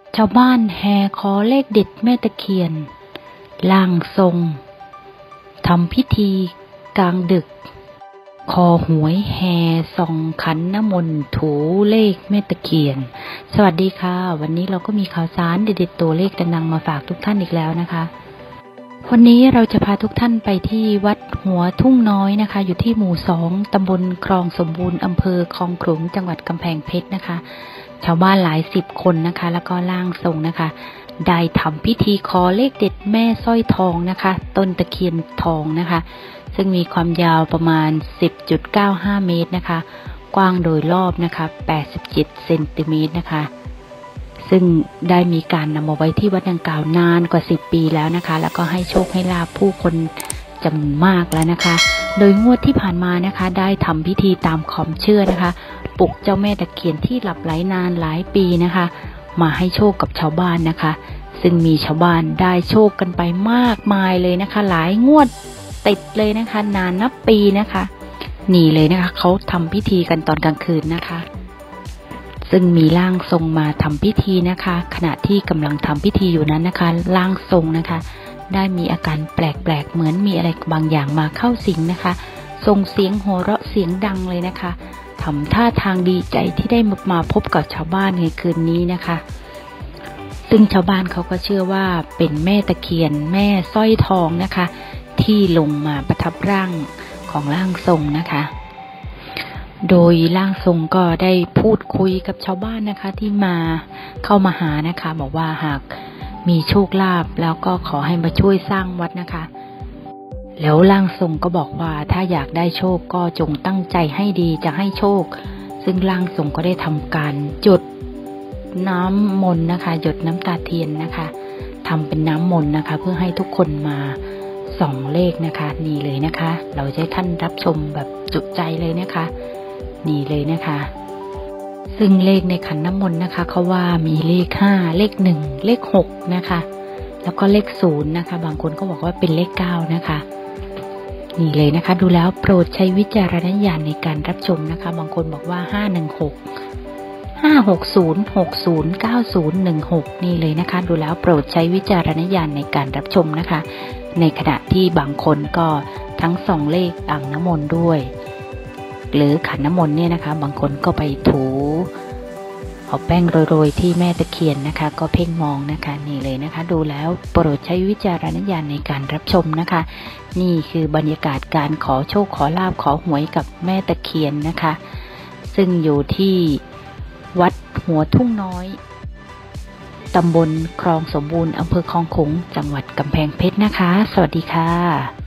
ชาวบ้านแห่ขอเลขเด็ดแม่ตะเคียนร่างทรงทำพิธีกลางดึกคอหวยแห่ส่องขันน้ำมนต์ถูเลขแม่ตะเคียนสวัสดีค่ะวันนี้เราก็มีข่าวสารเด็ดๆตัวเลขดังๆมาฝากทุกท่านอีกแล้วนะคะวันนี้เราจะพาทุกท่านไปที่วัดหัวทุ่งน้อยนะคะอยู่ที่หมู่2ตำบลคลองสมบูรณ์อำเภอคลองขลุงจังหวัดกำแพงเพชรนะคะชาวบ้านหลาย10คนนะคะแล้วก็ร่างทรงนะคะได้ทำพิธีขอเลขเด็ดแม่สร้อยทองนะคะต้นตะเคียนทองนะคะซึ่งมีความยาวประมาณ 10.95 เมตรนะคะกว้างโดยรอบนะคะ87เซนติเมตรนะคะซึ่งได้มีการนำมาไว้ที่วัดดังกล่าวนานกว่า10ปีแล้วนะคะแล้วก็ให้โชคให้ลาภผู้คนจำนวนมากแล้วนะคะโดยงวดที่ผ่านมานะคะได้ทำพิธีตามความเชื่อนะคะปลุกเจ้าแม่ตะเคียนที่หลับไหลนานหลายปีนะคะมาให้โชคกับชาวบ้านนะคะซึ่งมีชาวบ้านได้โชคกันไปมากมายเลยนะคะหลายงวดติดเลยนะคะนานนับปีนะคะนี่เลยนะคะเขาทำพิธีกันตอนกลางคืนนะคะซึ่งมีร่างทรงมาทำพิธีนะคะขณะที่กำลังทำพิธีอยู่นั้นนะคะร่างทรงนะคะได้มีอาการแปลกๆเหมือนมีอะไรบางอย่างมาเข้าสิงนะคะส่งเสียงหัวเราะเสียงดังเลยนะคะทำท่าทางดีใจที่ได้มาพบกับชาวบ้านในคืนนี้นะคะซึ่งชาวบ้านเขาก็เชื่อว่าเป็นแม่ตะเคียนแม่สร้อยทองนะคะที่ลงมาประทับร่างของร่างทรงนะคะโดยร่างทรงก็ได้พูดคุยกับชาวบ้านนะคะที่เข้ามาหานะคะบอกว่าหากมีโชคลาภแล้วก็ขอให้มาช่วยสร้างวัดนะคะแล้วร่างทรงก็บอกว่าถ้าอยากได้โชคก็จงตั้งใจให้ดีจะให้โชคซึ่งร่างทรงก็ได้ทำการหยดน้ำมนต์นะคะหยดน้ำตาเทียนนะคะทำเป็นน้ำมนต์นะคะเพื่อให้ทุกคนมาส่องเลขนะคะนี่เลยนะคะเราจะให้ท่านรับชมแบบจุใจเลยนะคะนี่เลยนะคะซึ่งเลขในขันน้ำมนต์นะคะเขาว่ามีเลข5เลข1เลข6นะคะแล้วก็เลข0นะคะบางคนก็บอกว่าเป็นเลข9นะคะนี่เลยนะคะดูแล้วโปรดใช้วิจารณญาณในการรับชมนะคะบางคนบอกว่า516 560 60 9016นี่เลยนะคะดูแล้วโปรดใช้วิจารณญาณในการรับชมนะคะในขณะที่บางคนก็ทั้ง2เลขอ่างน้ำมนต์ด้วยหรือขันน้ำมนต์เนี่ยนะคะบางคนก็ไปถูเอาแป้งโรยๆที่แม่ตะเคียนนะคะก็เพ่งมองนะคะนี่เลยนะคะดูแล้วโปรดใช้วิจารณญาณในการรับชมนะคะนี่คือบรรยากาศการขอโชคขอลาภขอหวยกับแม่ตะเคียนนะคะซึ่งอยู่ที่วัดหัวทุ่งน้อยตำบลคลองสมบูรณ์อำเภอคลองขลุงจังหวัดกำแพงเพชรนะคะสวัสดีค่ะ